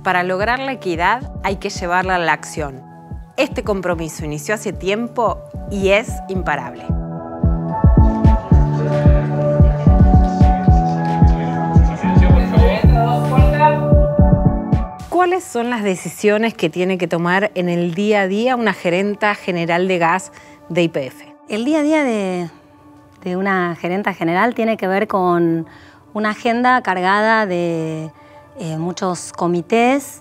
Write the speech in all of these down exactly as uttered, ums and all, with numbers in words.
para lograr la equidad hay que llevarla a la acción. Este compromiso inició hace tiempo y es imparable. ¿Cuáles son las decisiones que tiene que tomar en el día a día una gerenta general de gas de Y P F? El día a día de, de una gerenta general tiene que ver con una agenda cargada de eh, muchos comités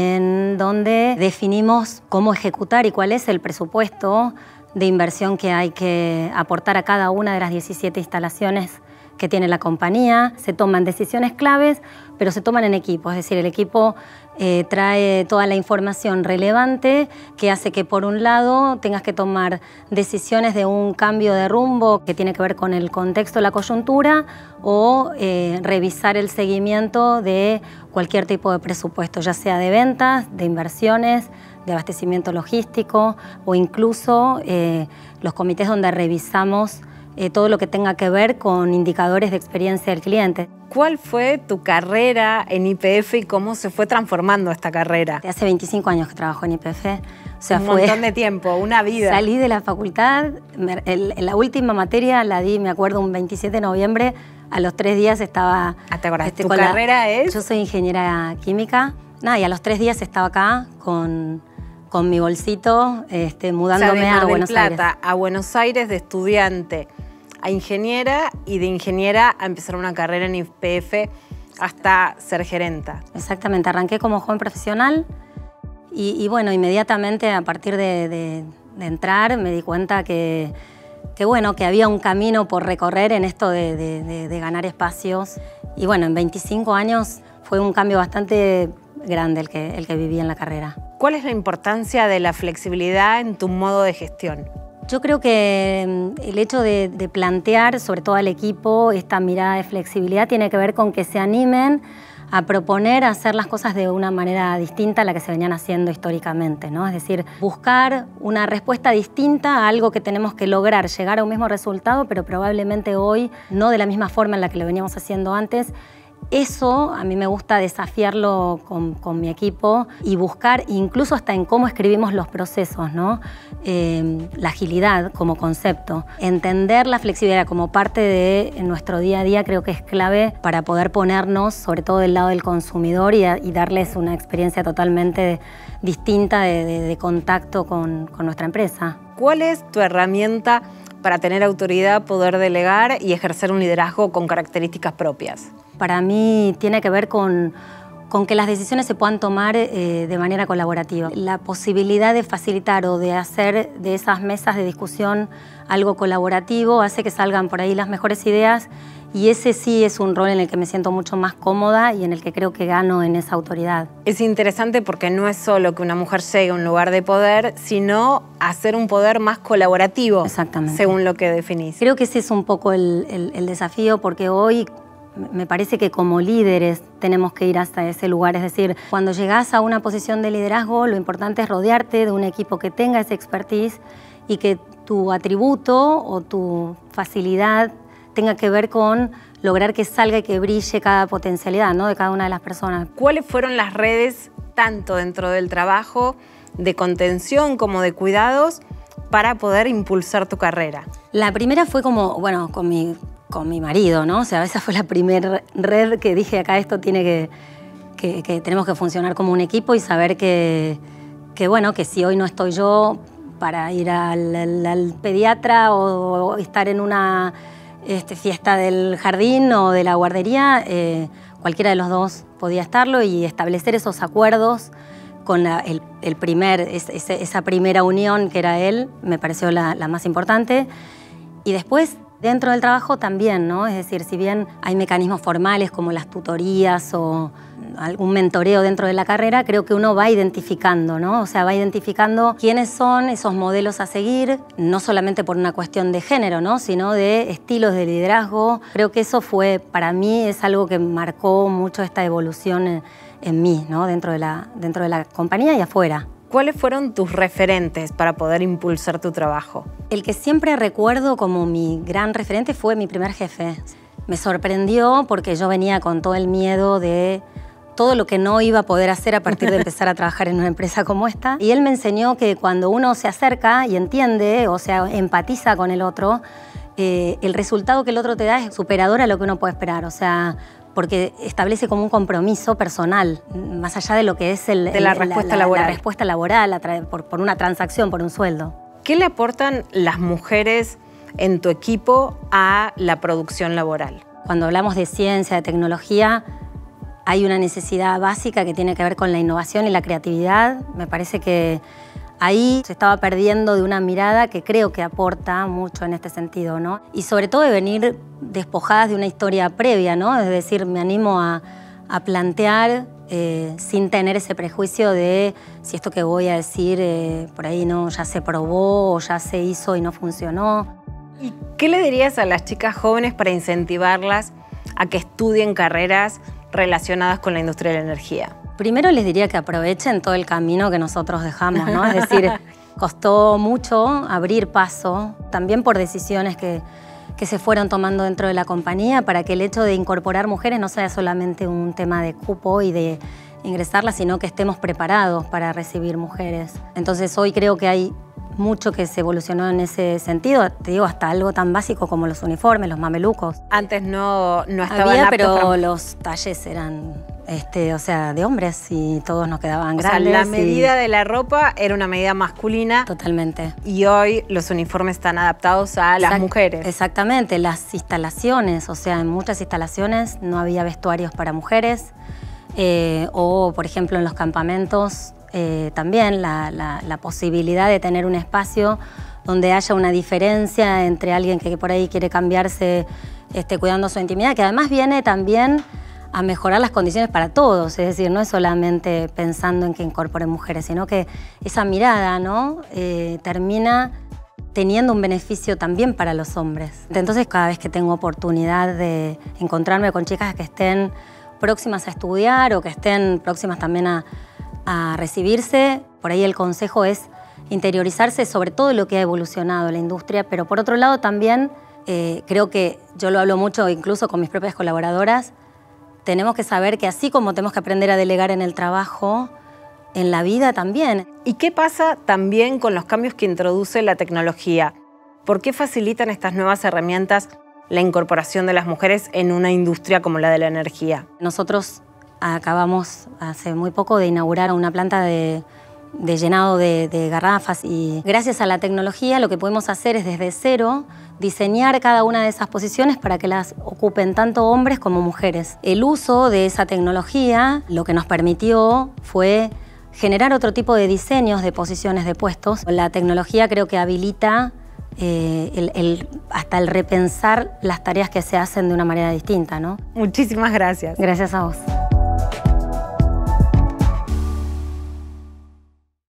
en donde definimos cómo ejecutar y cuál es el presupuesto de inversión que hay que aportar a cada una de las diecisiete instalaciones que tiene la compañía. Se toman decisiones claves, pero se toman en equipo, es decir, el equipo eh, trae toda la información relevante que hace que, por un lado, tengas que tomar decisiones de un cambio de rumbo que tiene que ver con el contexto, la coyuntura, o eh, revisar el seguimiento de cualquier tipo de presupuesto, ya sea de ventas, de inversiones, de abastecimiento logístico o incluso eh, los comités donde revisamos Eh, todo lo que tenga que ver con indicadores de experiencia del cliente. ¿Cuál fue tu carrera en Y P F y cómo se fue transformando esta carrera? Hace veinticinco años que trabajo en Y P F. O sea, un fue, montón de tiempo, una vida. Salí de la facultad, me, el, la última materia la di, me acuerdo, un veintisiete de noviembre. A los tres días estaba... Ah, ¿te acordás? Este, ¿Tu carrera la, es? Yo soy ingeniera química. Nada, y a los tres días estaba acá con... con mi bolsito, este, mudándome, o sea, de Mar del a Buenos Plata, Aires. A Buenos Aires de estudiante a ingeniera y de ingeniera a empezar una carrera en Y P F hasta ser gerenta. Exactamente, arranqué como joven profesional y, y bueno, inmediatamente a partir de, de, de entrar me di cuenta que, que, bueno, que había un camino por recorrer en esto de, de, de, de ganar espacios. Y bueno, en veinticinco años fue un cambio bastante grande el que, el que viví en la carrera. ¿Cuál es la importancia de la flexibilidad en tu modo de gestión? Yo creo que el hecho de, de plantear, sobre todo al equipo, esta mirada de flexibilidad tiene que ver con que se animen a proponer a hacer las cosas de una manera distinta a la que se venían haciendo históricamente, ¿no? Es decir, buscar una respuesta distinta a algo que tenemos que lograr, llegar a un mismo resultado, pero probablemente hoy no de la misma forma en la que lo veníamos haciendo antes. Eso a mí me gusta desafiarlo con, con mi equipo y buscar incluso hasta en cómo escribimos los procesos, ¿no? Eh, la agilidad como concepto. Entender la flexibilidad como parte de nuestro día a día creo que es clave para poder ponernos sobre todo del lado del consumidor y, a, y darles una experiencia totalmente distinta de, de, de contacto con, con nuestra empresa. ¿Cuál es tu herramienta para tener autoridad, poder delegar y ejercer un liderazgo con características propias? Para mí tiene que ver con, con que las decisiones se puedan tomar eh, de manera colaborativa. La posibilidad de facilitar o de hacer de esas mesas de discusión algo colaborativo hace que salgan por ahí las mejores ideas y ese sí es un rol en el que me siento mucho más cómoda y en el que creo que gano en esa autoridad. Es interesante porque no es solo que una mujer llegue a un lugar de poder, sino hacer un poder más colaborativo. Exactamente. Según lo que definís. Creo que ese es un poco el, el, el desafío porque hoy me parece que como líderes tenemos que ir hasta ese lugar. Es decir, cuando llegás a una posición de liderazgo, lo importante es rodearte de un equipo que tenga esa expertise y que tu atributo o tu facilidad tenga que ver con lograr que salga y que brille cada potencialidad, ¿no?, de cada una de las personas. ¿Cuáles fueron las redes, tanto dentro del trabajo de contención como de cuidados, para poder impulsar tu carrera? La primera fue como, bueno, con mi... con mi marido, ¿no? O sea, esa fue la primera red que dije, acá esto tiene que, que, que tenemos que funcionar como un equipo y saber que, que, bueno, que si hoy no estoy yo para ir al, al, al pediatra o, o estar en una este, fiesta del jardín o de la guardería, eh, cualquiera de los dos podía estarlo y establecer esos acuerdos con la, el, el primer, es, es, esa primera unión que era él, me pareció la, la más importante. Y después, dentro del trabajo también, ¿no? Es decir, si bien hay mecanismos formales como las tutorías o algún mentoreo dentro de la carrera, creo que uno va identificando, ¿no? O sea, va identificando quiénes son esos modelos a seguir, no solamente por una cuestión de género, ¿no?, sino de estilos de liderazgo. Creo que eso fue, para mí, es algo que marcó mucho esta evolución en, en mí, ¿no?, dentro de la, dentro de la compañía y afuera. ¿Cuáles fueron tus referentes para poder impulsar tu trabajo? El que siempre recuerdo como mi gran referente fue mi primer jefe. Me sorprendió porque yo venía con todo el miedo de todo lo que no iba a poder hacer a partir de empezar a trabajar en una empresa como esta. Y él me enseñó que cuando uno se acerca y entiende, o sea, empatiza con el otro, eh, el resultado que el otro te da es superador a lo que uno puede esperar. O sea, porque establece como un compromiso personal, más allá de lo que es el, de la, el, respuesta, la, la, laboral. la respuesta laboral por, por una transacción, por un sueldo. ¿Qué le aportan las mujeres en tu equipo a la producción laboral? Cuando hablamos de ciencia, de tecnología, hay una necesidad básica que tiene que ver con la innovación y la creatividad. Me parece que ahí se estaba perdiendo de una mirada que creo que aporta mucho en este sentido, ¿no? Y sobre todo de venir despojadas de una historia previa, ¿no? Es decir, me animo a, a plantear eh, sin tener ese prejuicio de si esto que voy a decir eh, por ahí no ya se probó o ya se hizo y no funcionó. ¿Y qué le dirías a las chicas jóvenes para incentivarlas a que estudien carreras relacionadas con la industria de la energía? Primero les diría que aprovechen todo el camino que nosotros dejamos, ¿no? Es decir, costó mucho abrir paso, también por decisiones que, que se fueron tomando dentro de la compañía para que el hecho de incorporar mujeres no sea solamente un tema de cupo y de ingresarlas, sino que estemos preparados para recibir mujeres. Entonces hoy creo que hay mucho que se evolucionó en ese sentido, te digo, hasta algo tan básico como los uniformes, los mamelucos. Antes no, no estaban Había, aptos pero para... los talles eran, este, o sea, de hombres y todos nos quedaban o grandes. sea, la medida y... de la ropa era una medida masculina. Totalmente. Y hoy los uniformes están adaptados a las Exact mujeres. Exactamente, las instalaciones, o sea, en muchas instalaciones no había vestuarios para mujeres eh, o, por ejemplo, en los campamentos Eh, también la, la, la posibilidad de tener un espacio donde haya una diferencia entre alguien que por ahí quiere cambiarse este, cuidando su intimidad, que además viene también a mejorar las condiciones para todos, es decir, no es solamente pensando en que incorporen mujeres, sino que esa mirada, ¿no? eh, termina teniendo un beneficio también para los hombres. Entonces, cada vez que tengo oportunidad de encontrarme con chicas que estén próximas a estudiar o que estén próximas también a a recibirse, por ahí el consejo es interiorizarse sobre todo lo que ha evolucionado la industria, pero por otro lado también eh, creo que yo lo hablo mucho incluso con mis propias colaboradoras, tenemos que saber que así como tenemos que aprender a delegar en el trabajo, en la vida también. ¿Y qué pasa también con los cambios que introduce la tecnología? ¿Por qué facilitan estas nuevas herramientas la incorporación de las mujeres en una industria como la de la energía? Nosotros acabamos hace muy poco de inaugurar una planta de, de llenado de, de garrafas y gracias a la tecnología lo que podemos hacer es desde cero diseñar cada una de esas posiciones para que las ocupen tanto hombres como mujeres. El uso de esa tecnología lo que nos permitió fue generar otro tipo de diseños de posiciones de puestos. La tecnología creo que habilita eh, el, el, hasta el repensar las tareas que se hacen de una manera distinta, ¿no? Muchísimas gracias. Gracias a vos.